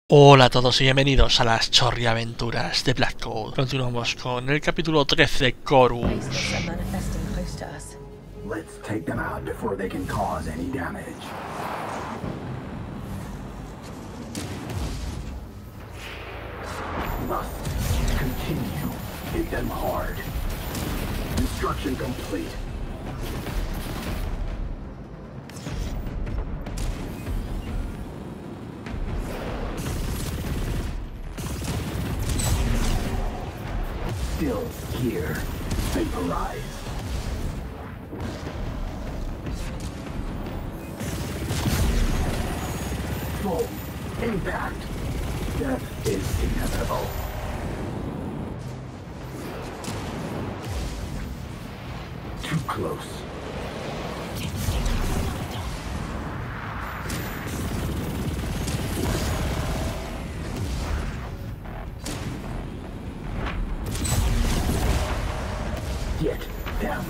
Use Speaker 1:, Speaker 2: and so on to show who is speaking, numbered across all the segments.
Speaker 1: Hola a todos y bienvenidos a las chorriaventuras de Black Code. Continuamos con el capítulo 13, Chorus.
Speaker 2: Let's take them out before they can cause any damage. Must continue. Hit them hard. Construction complete. Still here. Vaporize. Full impact. Death is inevitable. Too close. Get them.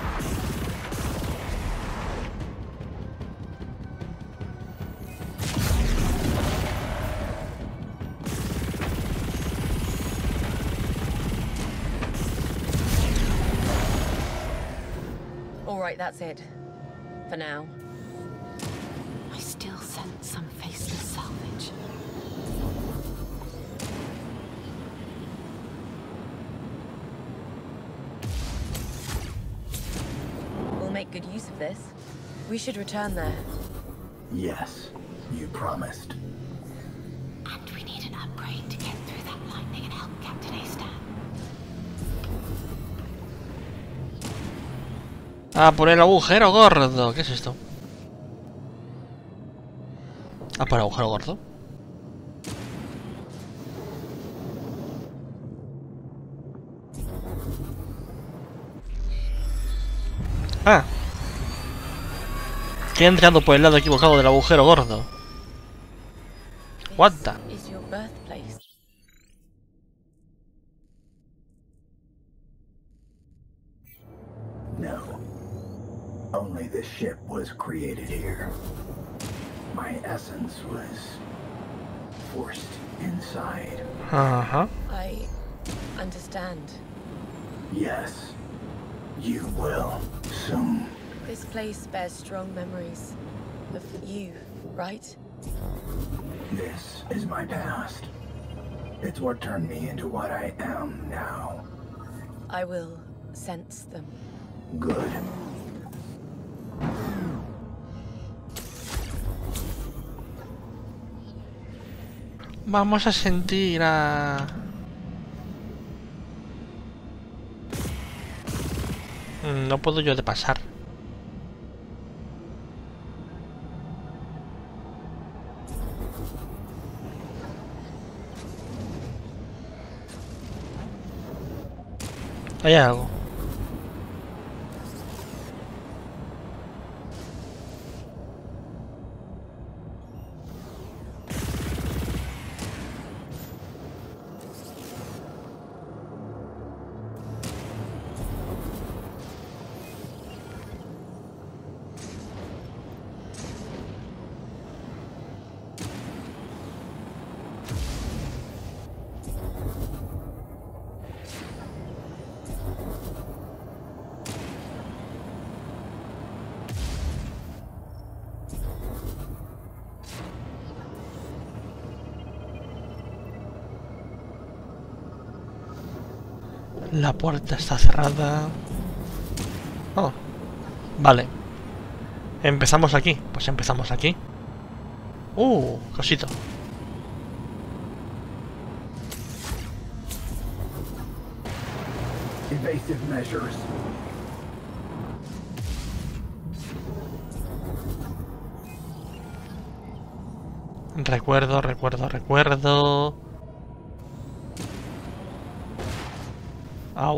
Speaker 3: Alright, that's it. For now.
Speaker 4: I still sense some faceless salvage.
Speaker 3: We'll make good use of this. We should return there.
Speaker 2: Yes, you promised.
Speaker 4: And we need an upgrade to get through that lightning and help Captain Astan.
Speaker 1: Ah, por el agujero gordo. ¿Qué es esto? Ah, por el agujero gordo. Ah. Que he entrado por el lado equivocado del agujero gordo. What the?
Speaker 3: This is your birthplace.
Speaker 2: No. Only this ship was created here. My essence was forced inside.
Speaker 1: Ajá.
Speaker 3: I understand.
Speaker 2: Yes, you will soon.
Speaker 3: This place bears strong memories of you, right?
Speaker 2: This is my past. It's what turned me into what I am now.
Speaker 3: I will sense them.
Speaker 2: Good.
Speaker 1: Vamos a sentir a... No puedo yo de pasar. Hay algo. La puerta está cerrada. Oh, vale. Empezamos aquí. Pues empezamos aquí. Cosito.
Speaker 2: Evasive measures.
Speaker 1: Recuerdo. Au.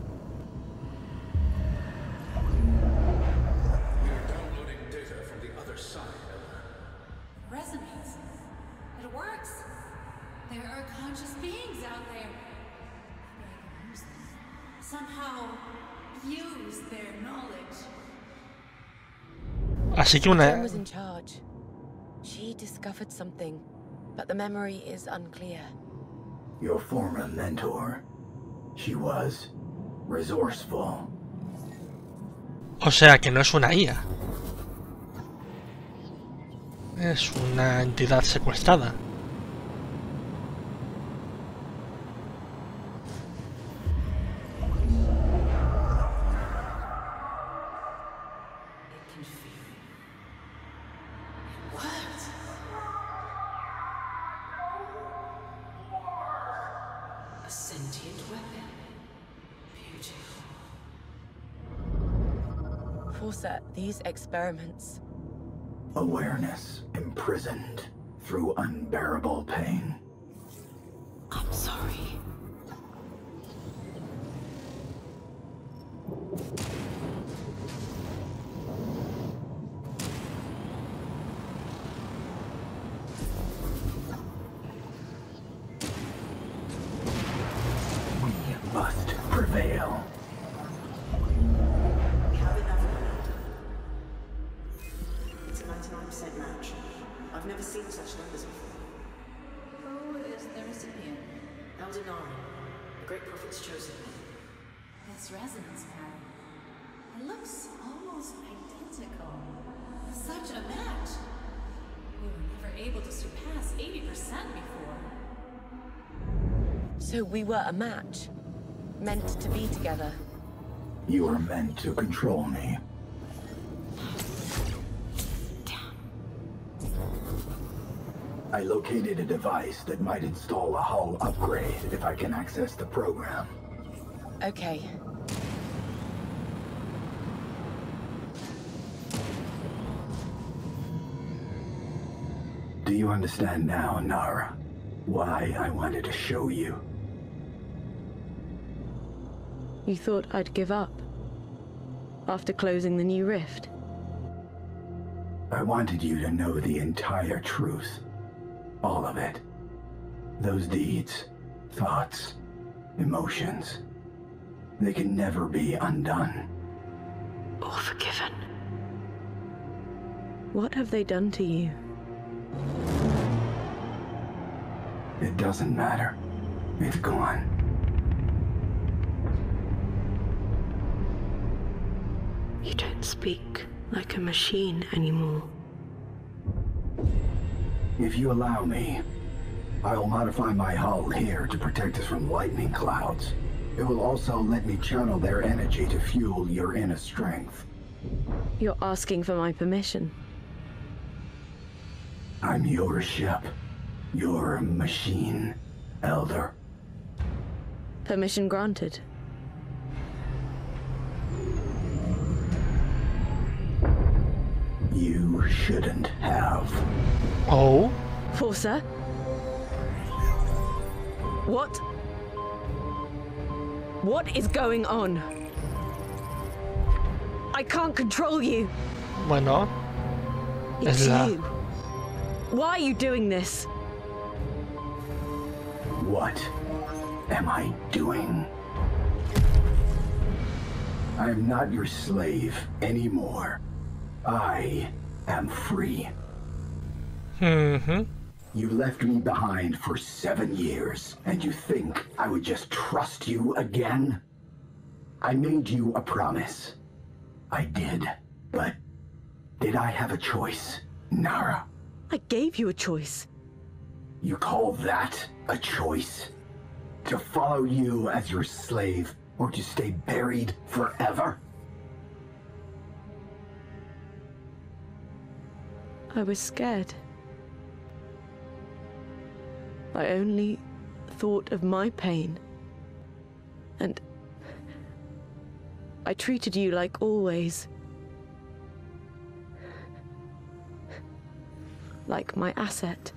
Speaker 5: Downloading data from the other side,
Speaker 4: Resonates. It works. There are conscious beings out there. Maybe I can use them. Somehow use their knowledge.
Speaker 1: Así que
Speaker 3: Jen
Speaker 1: una...
Speaker 3: was in charge. She discovered something. but the memory is unclear.
Speaker 2: Your former mentor. She was resourceful.
Speaker 1: O sea que no es una IA. Es una entidad secuestrada.
Speaker 3: Forza, these experiments.
Speaker 2: Awareness imprisoned through unbearable pain.
Speaker 3: I'm sorry.
Speaker 2: We must prevail.
Speaker 6: We have enough momentum. It's a 99% match. I've never seen such numbers before.
Speaker 4: Who is the recipient?
Speaker 6: Elder Nara, the Great Prophet's chosen one.
Speaker 4: This resonance pattern. It looks almost identical. Such a match. We were never able to surpass 80% before.
Speaker 3: So we were a match, meant to be together.
Speaker 2: You are meant to control me. I located a device that might install a hull upgrade if I can access the program.
Speaker 3: Okay.
Speaker 2: Do you understand now, Nara? Why I wanted to show you?
Speaker 7: You thought I'd give up? After closing the new rift?
Speaker 2: I wanted you to know the entire truth. All of it. Those deeds, thoughts, emotions. They can never be undone.
Speaker 7: Or forgiven. What have they done to you?
Speaker 2: It doesn't matter. It's gone.
Speaker 7: You don't speak like a machine anymore.
Speaker 2: If you allow me, I'll modify my hull here to protect us from lightning clouds. It will also let me channel their energy to fuel your inner strength.
Speaker 7: You're asking for my permission.
Speaker 2: I'm your ship. Your machine, Elder.
Speaker 7: Permission granted.
Speaker 2: You shouldn't have.
Speaker 1: Oh.
Speaker 7: Forza? What? What is going on? I can't control you.
Speaker 1: Bueno.
Speaker 7: It's
Speaker 1: Es la...
Speaker 7: you. Why are you doing this?
Speaker 2: What am I doing? I'm not your slave anymore. I am free.
Speaker 1: Mhm.
Speaker 2: You left me behind for 7 years, and you think I would just trust you again? I made you a promise. I did, but did I have a choice, Nara?
Speaker 7: I gave you a choice.
Speaker 2: You call that a choice? To follow you as your slave, or to stay buried forever?
Speaker 7: I was scared. I only thought of my pain. And I treated you like always. Like my asset.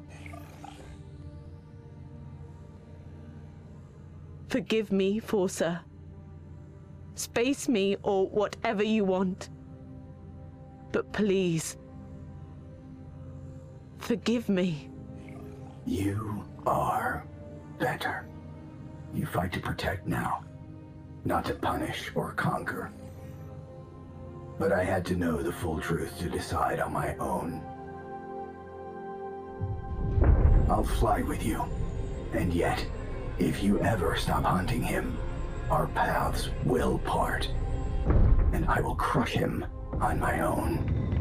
Speaker 7: Forgive me, Forza. Space me or whatever you want. But please, forgive me.
Speaker 2: You are better. You fight to protect now, not to punish or conquer. But I had to know the full truth to decide on my own. I'll fly with you. And yet, if you ever stop hunting him, our paths will part. And I will crush him on my own.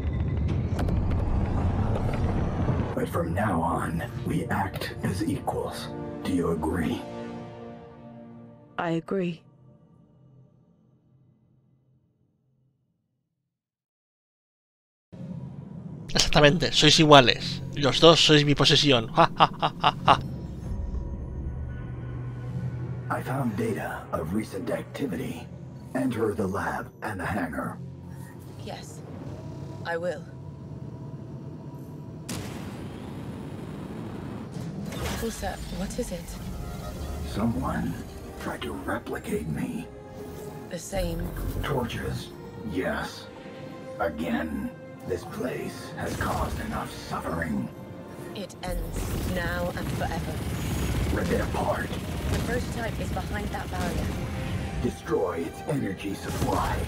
Speaker 2: But from now on, we act as equals. Do you agree?
Speaker 7: I agree.
Speaker 1: Exactamente, sois iguales. Los dos sois mi posesión. Ja, ja, ja, ja, ja.
Speaker 2: I found data of recent activity. Enter the lab and the hangar.
Speaker 3: Yes, I will. Pulsar, what is it?
Speaker 2: Someone tried to replicate me.
Speaker 3: The same.
Speaker 2: Torches, yes. Again, this place has caused enough suffering.
Speaker 3: It ends now and forever.
Speaker 2: Rip it apart.
Speaker 3: The prototype is behind that barrier.
Speaker 2: Destroy its energy supply.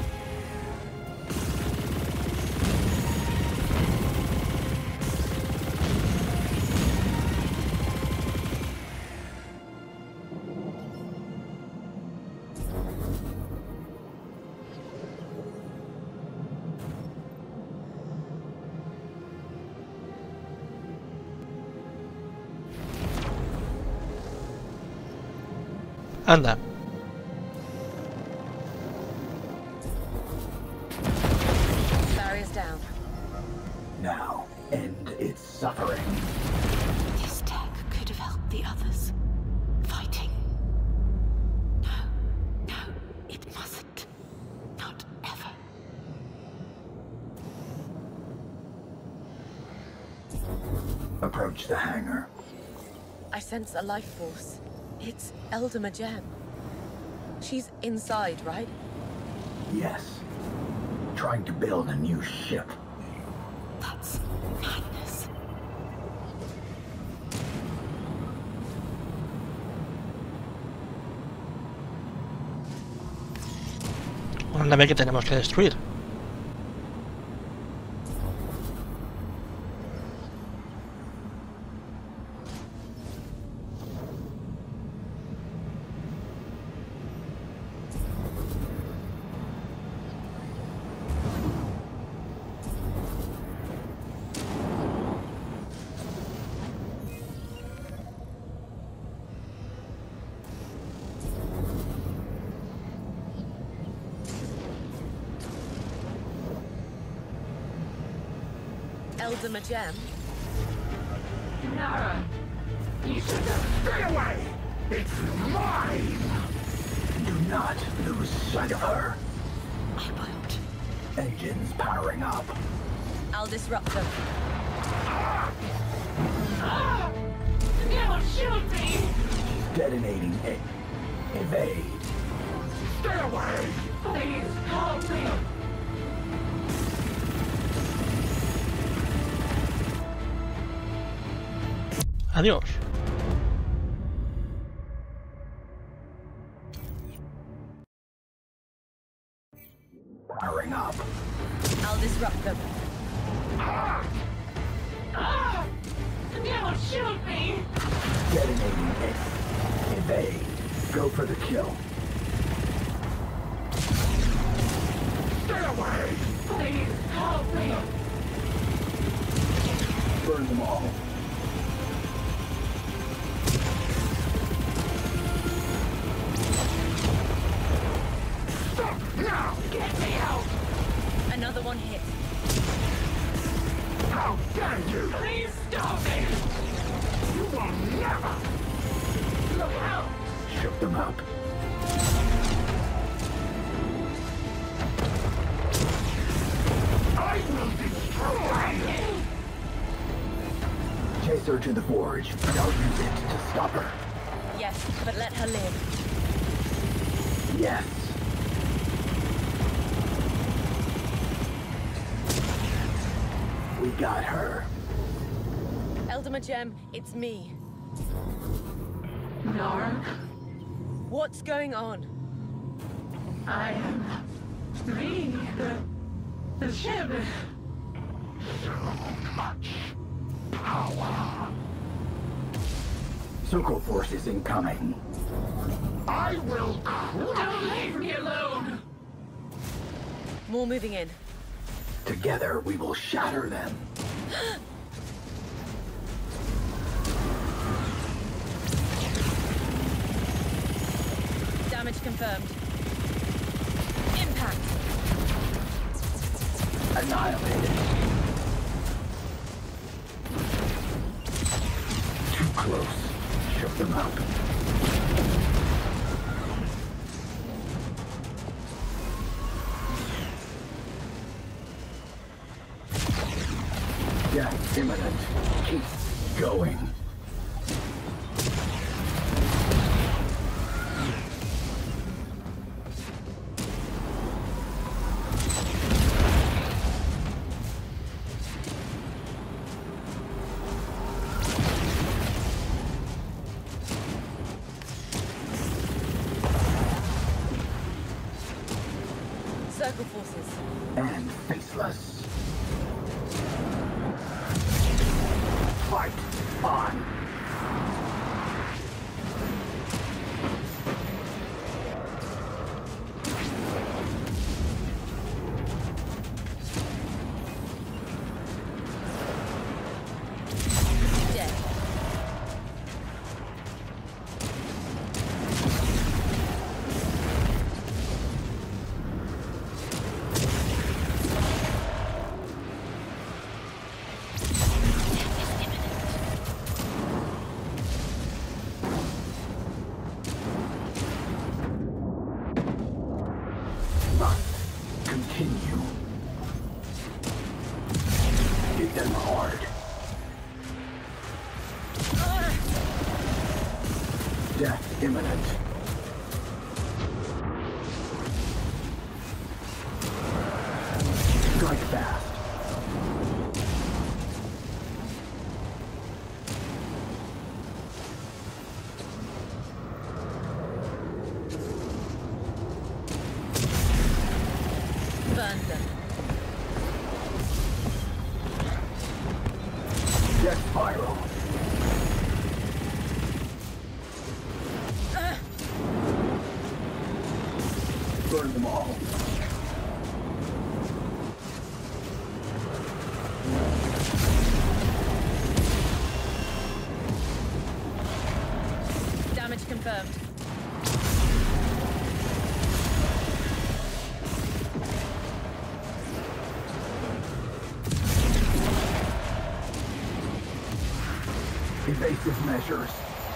Speaker 1: Anda.
Speaker 3: Barrier's down.
Speaker 2: Now, end its suffering.
Speaker 4: This tech could have helped the others. Fighting. No, no, it mustn't. Not ever.
Speaker 2: Approach the hangar.
Speaker 3: I sense a life force. It's Elder Majem. She's inside, right?
Speaker 2: Yes. Trying to build a new ship.
Speaker 4: That's madness.
Speaker 1: Una nave que tenemos que destruir.
Speaker 3: Elder Majem?
Speaker 2: Nara! You should just stay away! It's mine! Do not lose sight of her.
Speaker 4: I won't.
Speaker 2: Engines powering up.
Speaker 3: I'll disrupt them.
Speaker 4: Don't shoot me!
Speaker 2: Detonating it. Evade. Stay away!
Speaker 4: Please help me!
Speaker 1: Adiós.
Speaker 2: Powering up.
Speaker 3: I'll disrupt them.
Speaker 4: Don't shoot me!
Speaker 2: Detonating it. Evade. Go for the kill. Stay away!
Speaker 4: Please help me!
Speaker 2: Burn them all. Stop now!
Speaker 4: Get me out!
Speaker 3: Another one hit.
Speaker 2: How dare you!
Speaker 4: Please stop me!
Speaker 2: You will never!
Speaker 4: Look out!
Speaker 2: Shook them up. I will destroy you! Chase her to the forge, and I'll use it to stop her.
Speaker 3: Yes, but let her live.
Speaker 2: Yes. We got her.
Speaker 3: Elder Majem, it's me.
Speaker 4: Nora,
Speaker 3: What's going on?
Speaker 4: I am leading the ship.
Speaker 2: So much power. Circle forces incoming.
Speaker 5: I will. Don't leave me alone!
Speaker 3: More moving in.
Speaker 2: Together we will shatter them.
Speaker 3: Damage confirmed. Impact.
Speaker 2: Annihilated. Too close. Shook them up. Death imminent. Keep going.
Speaker 3: Circle forces.
Speaker 2: And faceless. Fight on.
Speaker 3: Dead.
Speaker 2: Must continue. Hit them hard. Death imminent. Strike fast.
Speaker 3: Burn them.
Speaker 2: Death spiral. Burn them all.
Speaker 3: Damage confirmed.
Speaker 2: Evasive measures.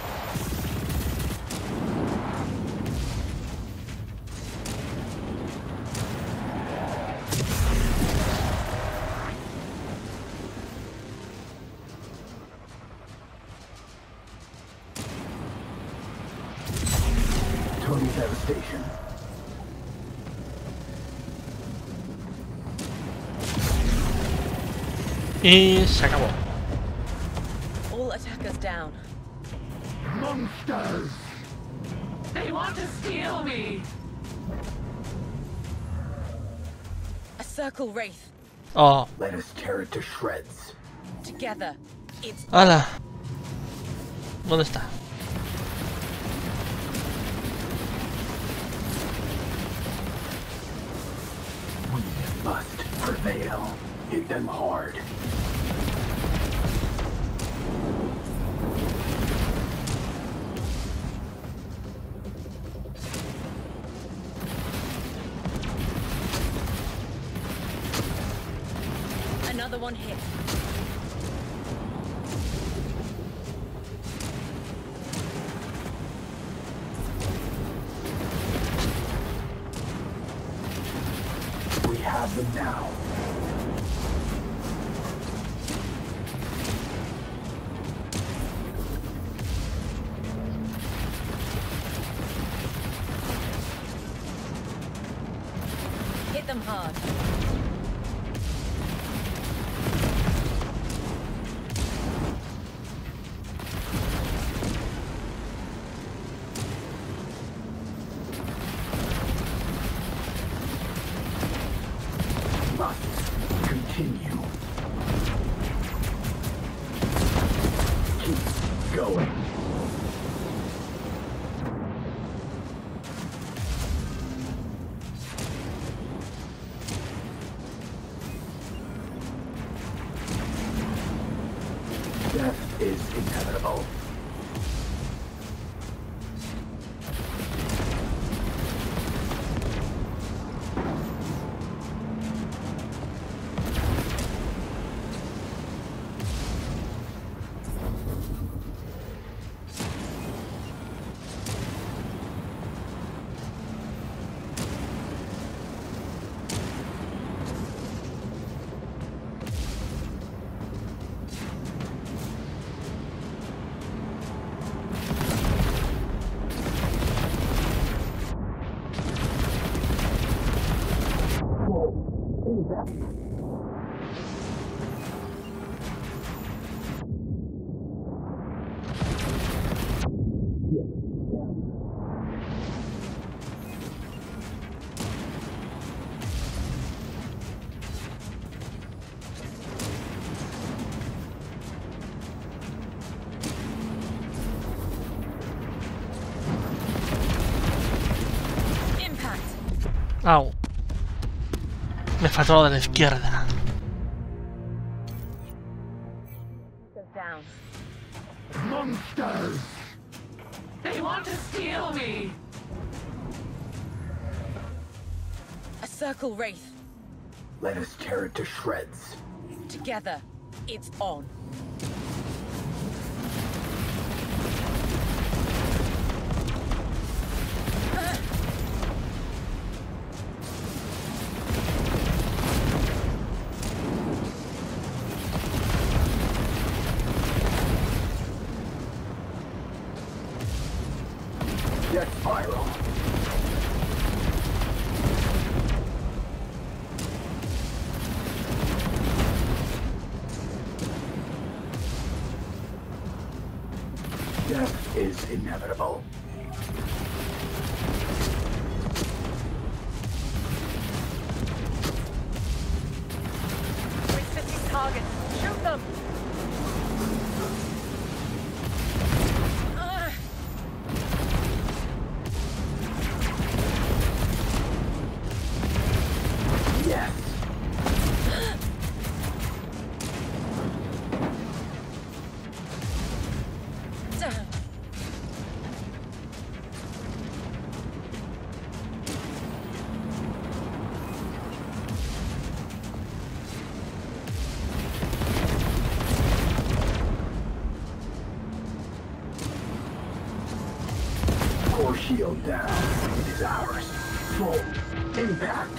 Speaker 2: Total devastation.
Speaker 1: Y se acabó.
Speaker 3: All attackers down.
Speaker 2: Monsters!
Speaker 5: They want to steal me!
Speaker 3: A circle wraith.
Speaker 1: Oh,
Speaker 2: Let us tear it to shreds.
Speaker 3: Together. It's
Speaker 1: ¡hala! ¿Dónde está?
Speaker 2: We must prevail. Hit them hard.
Speaker 3: another one hit.
Speaker 2: We have them now.
Speaker 3: Hit them hard.
Speaker 2: Must continue. Keep going.
Speaker 1: Au. Me faltó lo de la izquierda.
Speaker 3: Down.
Speaker 5: Monsters! They want to steal me!
Speaker 3: A circle wraith.
Speaker 2: Let us tear it to shreds.
Speaker 3: Together, it's on.
Speaker 2: Death spiral. Death is inevitable.
Speaker 3: City's target. Shoot them!
Speaker 2: Yes. Core shield down. It is ours. Full impact.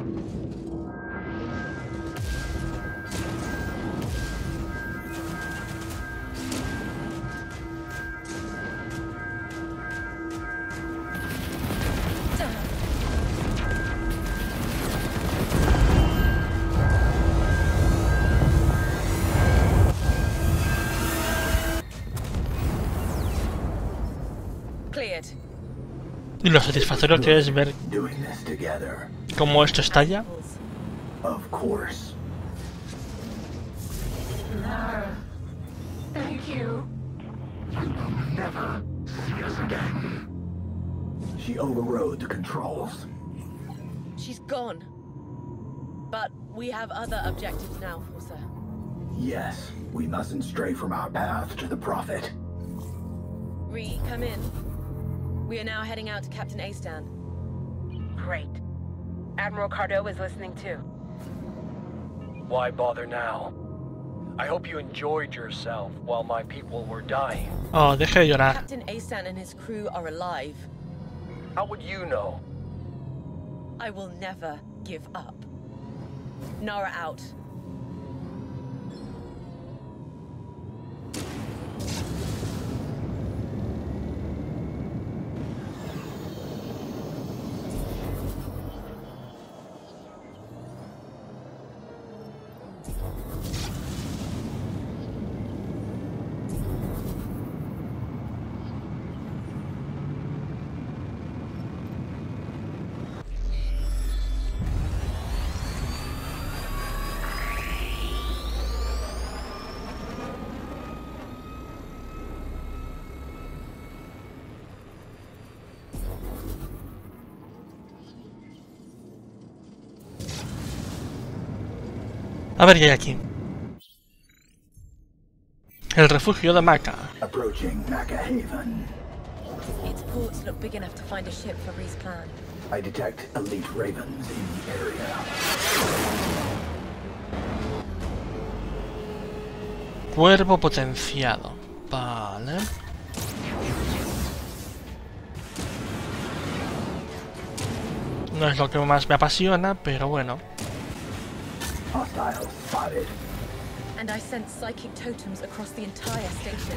Speaker 3: Cleared.
Speaker 1: Y lo satisfactorio que es ver
Speaker 2: Doing this together.
Speaker 1: cómo esto estalla.
Speaker 2: Of course.
Speaker 5: Thank you. You will never see us again.
Speaker 2: She overrode the controls.
Speaker 3: She's gone. But we have other objectives now, Forza.
Speaker 2: Yes, we mustn't stray from our path to the Prophet.
Speaker 3: Ree, come in. We are now heading out to Captain Astan.
Speaker 8: Great. Admiral Cardo is listening too.
Speaker 9: Why bother now? I hope you enjoyed yourself while my people were dying.
Speaker 1: Oh, deje de llorar.
Speaker 3: Captain Astan and his crew are alive.
Speaker 9: How would you know?
Speaker 3: I will never give up. Nara out.
Speaker 1: A ver qué hay aquí. El refugio de Maca.
Speaker 2: Approaching Maca Haven.
Speaker 3: Its ports look big enough to find a ship for Ree's plan.
Speaker 2: I detect elite ravens in the area.
Speaker 1: Cuervo potenciado. Vale. No es lo que más me apasiona, pero bueno.
Speaker 2: Hostiles spotted.
Speaker 3: And I sense psychic totems across the entire station.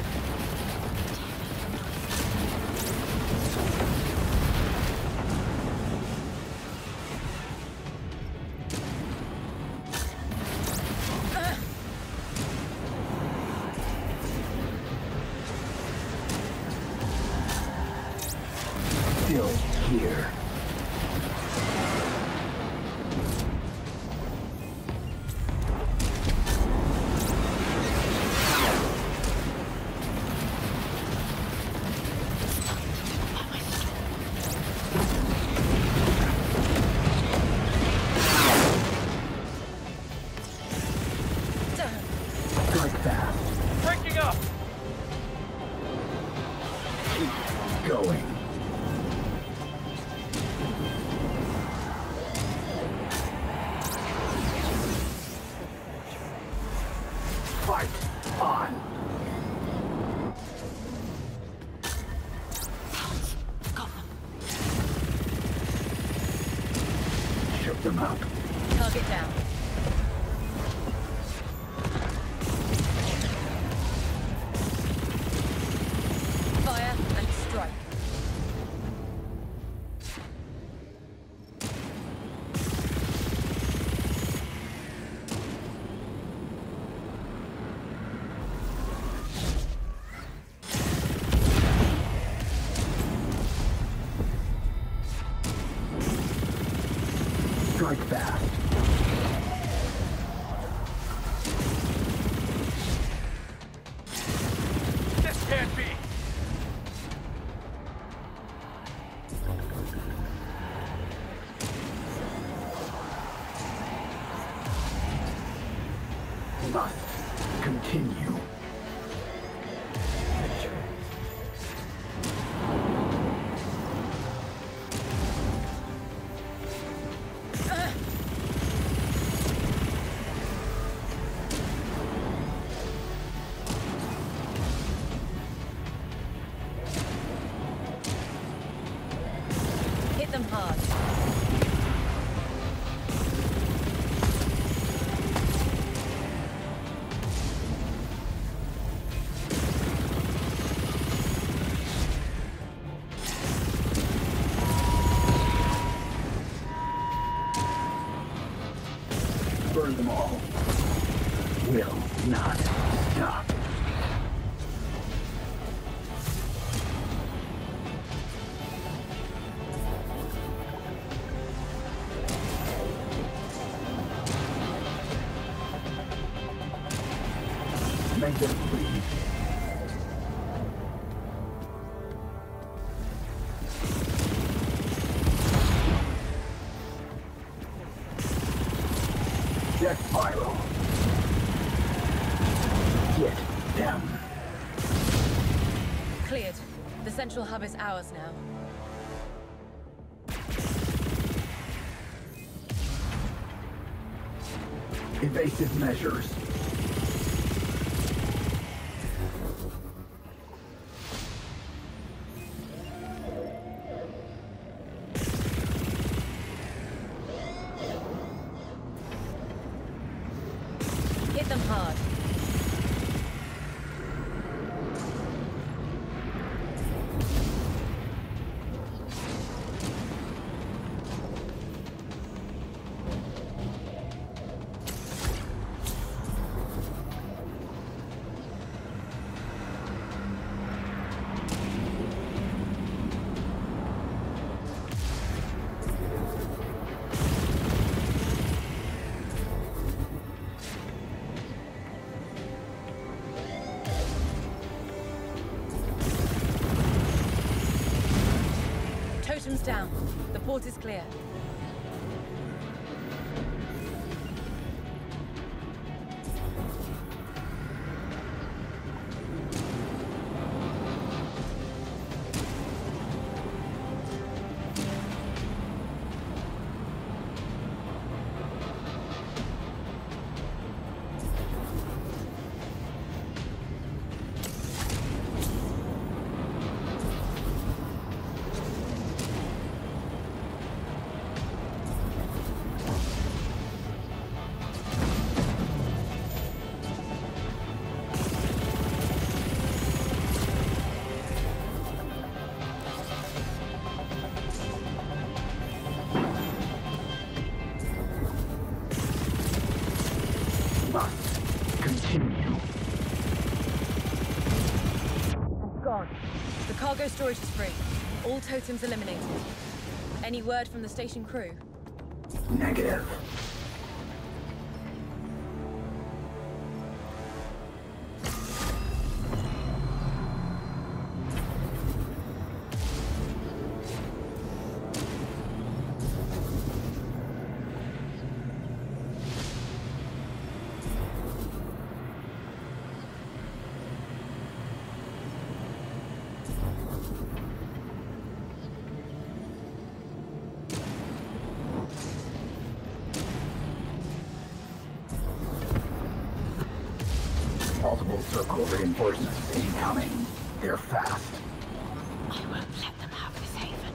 Speaker 2: Still here. Keep going. Fight on. Shoot them up.
Speaker 3: Target down. Fire and strike.
Speaker 2: Strike fast.
Speaker 9: This can't be!
Speaker 2: Must continue.
Speaker 3: Hit them hard.
Speaker 2: Burn them all. Will not stop. Make them bleed. Death spiral. Get them.
Speaker 3: Cleared. The central hub is ours now.
Speaker 2: Evasive measures.
Speaker 3: Hit them hard. Totems down. The port is clear.
Speaker 2: Must continue.
Speaker 3: Gone. The cargo storage is free. All totems eliminated. Any word from the station crew?
Speaker 2: Negative. reciprocal reinforcements incoming. They're fast.
Speaker 4: I won't let them have this haven.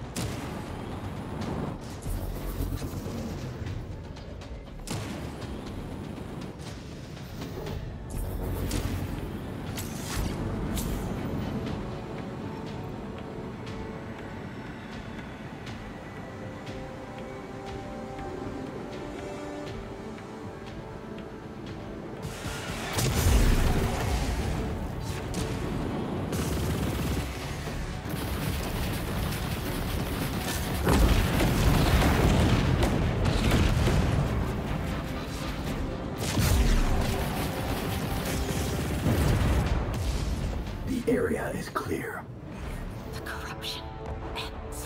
Speaker 2: The area is clear.
Speaker 4: The corruption ends.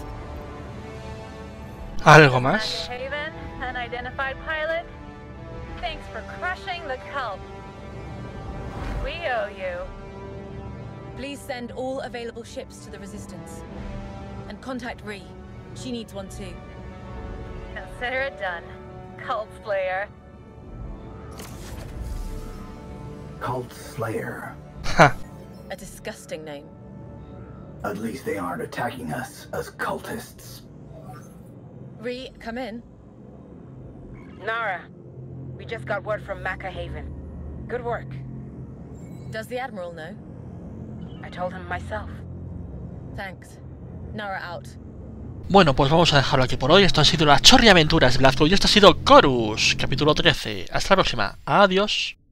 Speaker 1: ¿Algo más?
Speaker 3: Haven, unidentified pilot. Thanks for crushing the cult. We owe you. Please send all available ships to the Resistance. And contact Ree. She needs one too. Consider it done, Cult Slayer.
Speaker 2: Cult Slayer.
Speaker 1: Ja.
Speaker 3: A disgusting name.
Speaker 2: At least they aren't attacking us as cultists.
Speaker 3: Ree, come in.
Speaker 8: Nara, we just got word from Maca Haven. Good work.
Speaker 3: Does the Admiral know?
Speaker 8: I told him myself.
Speaker 3: Thanks. Nara out.
Speaker 1: Bueno, pues vamos a dejarlo aquí por hoy. Esto han sido las chorriaventuras de Black Cloud y esto ha sido Chorus, capítulo 13. Hasta la próxima. Adiós.